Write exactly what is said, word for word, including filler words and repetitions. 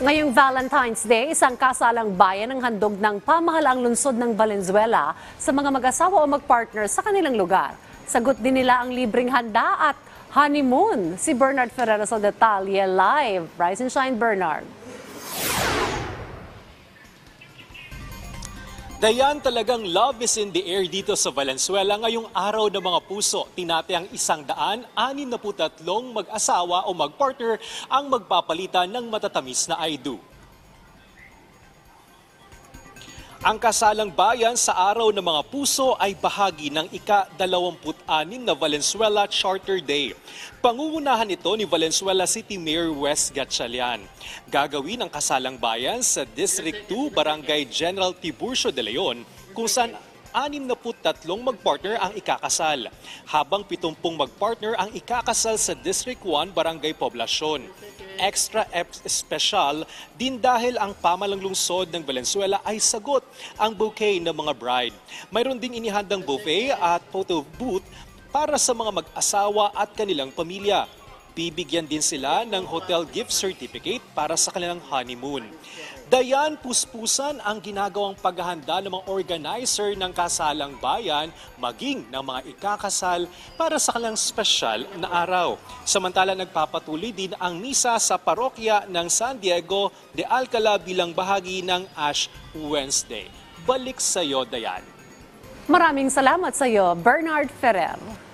Ngayong Valentine's Day, isang kasalang bayan ang handog ng pamahalaang lungsod ng Valenzuela sa mga mag-asawa o mag-partner sa kanilang lugar. Sagot din nila ang libreng handa at honeymoon. Si Bernard Ferrero sa detalye live. Rise and shine, Bernard. Dayan, talagang love is in the air dito sa Valenzuela ngayong araw ng mga puso. Tinatayang isang daan, anim na putatlong mag-asawa o mag-partner ang magpapalitan ng matatamis na I do. Ang kasalang bayan sa araw ng mga puso ay bahagi ng ika-dalawamput-anim na Valenzuela Charter Day. Pangungunahan ito ni Valenzuela City Mayor Wes Gatchalian. Gagawin ang kasalang bayan sa District two, Barangay General Tiburcio de Leon, kung saan anim na putatlong mag-partner ang ikakasal, habang pitumpung mag-partner ang ikakasal sa District one, Barangay Poblacion. Extra special din dahil ang pamalang lungsod ng Valenzuela ay sagot ang bouquet ng mga bride. Mayroon ding inihandang buffet at photo booth para sa mga mag-asawa at kanilang pamilya. Bibigyan din sila ng hotel gift certificate para sa kanilang honeymoon. Dayan, puspusan ang ginagawang paghahanda ng mga organizer ng kasalang bayan maging ng mga ikakasal para sa kanilang special na araw. Samantala, nagpapatuloy din ang misa sa parokya ng San Diego de Alcala bilang bahagi ng Ash Wednesday. Balik sa iyo, Dayan. Maraming salamat sa iyo, Bernard Ferrer.